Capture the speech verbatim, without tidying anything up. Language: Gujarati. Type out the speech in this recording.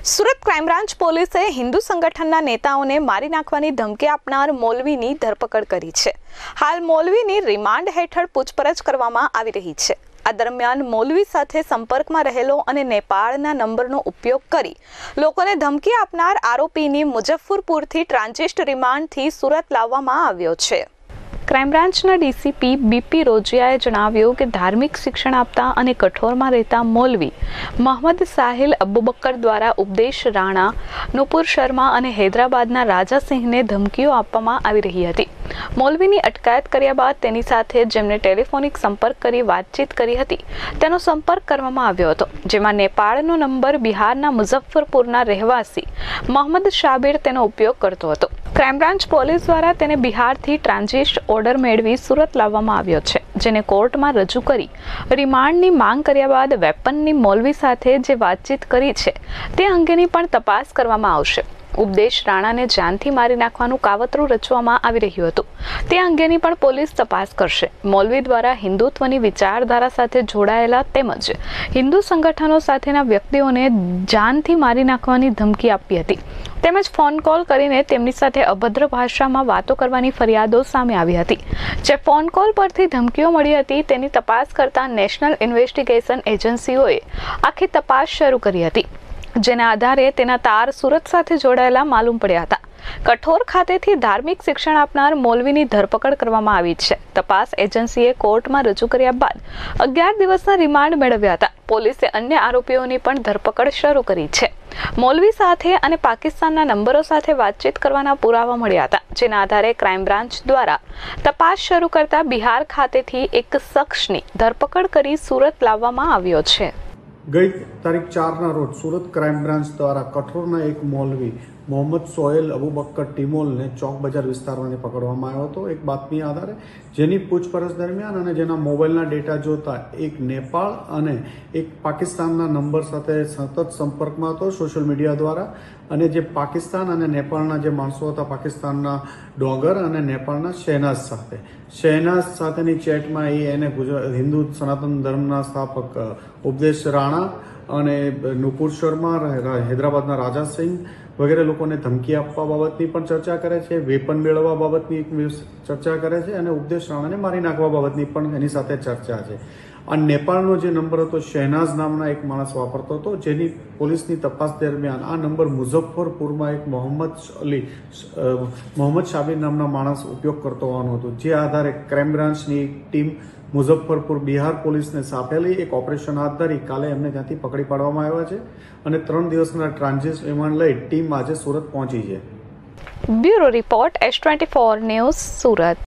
સુરત ક્રાઇમ બ્રાન્ચ પોલીસે હિન્દુ સંગઠનના નેતાઓને મારી નાખવાની ધમકી આપનાર મૌલવીની ધરપકડ કરી છે। હાલ મૌલવીની રિમાન્ડ હેઠળ પૂછપરછ કરવામાં આવી રહી છે। આ દરમિયાન મૌલવી સાથે સંપર્કમાં રહેલો અને નેપાળના નંબરનો ઉપયોગ કરી લોકોને ધમકી આપનાર આરોપીની મુઝફ્ફરપુરથી ટ્રાન્ઝિટ રિમાન્ડથી સુરત લાવવામાં આવ્યો છે। ક્રાઇમ બ્રાન્ચના ડીસીપી બીપી રોજિયાએ જણાવ્યું કે ધાર્મિક શિક્ષણ આપતા અને કઠોરમાં રહેતા મૌલવી મોહમ્મદ સાહિલ અબુબકર દ્વારા ઉપદેશ રાણા, નુપુર શર્મા અને હૈદરાબાદના રાજા સિંહને ધમકીઓ આપવામાં આવી રહી હતી। મૌલવીની અટકાયત કર્યા બાદ તેની સાથે જેમને ટેલિફોનિક સંપર્ક કરી વાતચીત કરી હતી તેનો સંપર્ક કરવામાં આવ્યો હતો, જેમાં નેપાળનો નંબર બિહારના મુઝફ્ફરપુરના રહેવાસી મોહમ્મદ શાબીર તેનો ઉપયોગ કરતો હતો। ક્રાઇમ બ્રાન્ચ પોલીસ દ્વારા તેને બિહારથી ટ્રાન્ઝિટ ઓર્ડર મેળવી સુરત લાવવામાં આવ્યો છે, જેને કોર્ટમાં રજૂ કરી રિમાન્ડની માંગ કર્યા બાદ વેપનની મૌલવી સાથે જે વાતચીત કરી છે તે અંગેની પણ તપાસ કરવામાં આવશે। ઉપદેશ રાણાને જાનથી મારી નાખવાનું કાવતરું રચવામાં આવી રહ્યું હતું, તે અંગેની પણ પોલીસ તપાસ કરશે। મૌલવી દ્વારા હિન્દુત્વની વિચારધારા સાથે જોડાયેલા તેમજ હિન્દુ સંગઠનો સાથેના વ્યક્તિઓને જાનથી મારી નાખવાની ધમકી આપી હતી તેમજ ફોન કોલ કરીને તેમની સાથે અભદ્ર ભાષામાં વાતો કરવાની ફરિયાદો સામે આવી હતી। જે ફોન કોલ પરથી ધમકીઓ મળી હતી તેની તપાસ કરતા નેશનલ ઇન્વેસ્ટિગેશન એજન્સીઓએ આખી તપાસ શરૂ કરી હતી, જેના આધારે તેના તાર સુરત સાથે જોડાયેલા માલુમ પડ્યા હતા। કઠોર ખાતેથી ધાર્મિક શિક્ષણ આપનાર મૌલવીની ધરપકડ કરવામાં આવી છે। તપાસ એજન્સીએ કોર્ટમાં રજૂ કર્યા બાદ અગિયાર દિવસના રિમાન્ડ મેળવ્યા હતા। પોલીસે અન્ય આરોપીઓની પણ ધરપકડ શરૂ કરી છે। મૌલવી સાથે અને પાકિસ્તાનના નંબરો સાથે વાતચીત કરવાના પુરાવા મળ્યા હતા, જેના આધારે ક્રાઇમ બ્રાન્ચ દ્વારા તપાસ શરૂ કરતા બિહાર ખાતેથી એક શખ્સની ધરપકડ કરી સુરત લાવવામાં આવ્યો છે। ગઈ તારીખ ચારના રોજ સુરત ક્રાઇમ બ્રાન્ચ દ્વારા કઠોરના એક મૌલવી મોહમ્મદ સોહેલ અબુબકર ટીમોલને ચોક બજાર વિસ્તારમાંથી પકડવામાં આવ્યો હતો એક બાતમી આધારે, જેની પૂછપરછ દરમિયાન અને જેના મોબાઈલના ડેટા જોતા એક નેપાળ અને એક પાકિસ્તાનના નંબર સાથે સતત સંપર્કમાં હતો સોશિયલ મીડિયા દ્વારા, અને જે પાકિસ્તાન અને નેપાળના જે માણસો હતા, પાકિસ્તાનના ડોગર અને નેપાળના શહેનાઝ સાથે શહેનાઝ સાથેની ચેટમાં એ એને ગુજરાત હિન્દુ સનાતન ધર્મના સ્થાપક ઉપદેશ રાણા અને નુપુર શર્મા, હૈદરાબાદના રાજા સિંહ વગેરે લોકોને ધમકી આપવા બાબતની પણ ચર્ચા કરે છે, વેપન મેળવવા બાબતની એક ચર્ચા કરે છે અને ઉપદેશ રાણાને મારી નાખવા બાબતની પણ એની સાથે ચર્ચા છે। આ નેપાળનો જે નંબર હતો શહેનાઝ નામના એક માણસ વાપરતો હતો, જેની પોલીસની તપાસ દરમિયાન આ નંબર મુઝફ્ફરપુરમાં એક મોહમ્મદ અલી મોહમ્મદ શાબીર નામના માણસ ઉપયોગ કરતો હોવાનું હતું, જે આધારે ક્રાઇમ બ્રાન્ચની ટીમ મુઝફ્ફરપુર બિહાર પોલીસને સાપેલી એક ઓપરેશન હાથ ધરી કાલે એમને ત્યાંથી પકડી પાડવામાં આવ્યા છે અને ત્રણ દિવસના ટ્રાન્ઝિટ રિમાન્ડ લઈ ટીમ આજે સુરત પહોંચી છે। Bureau report S twenty four news Surat.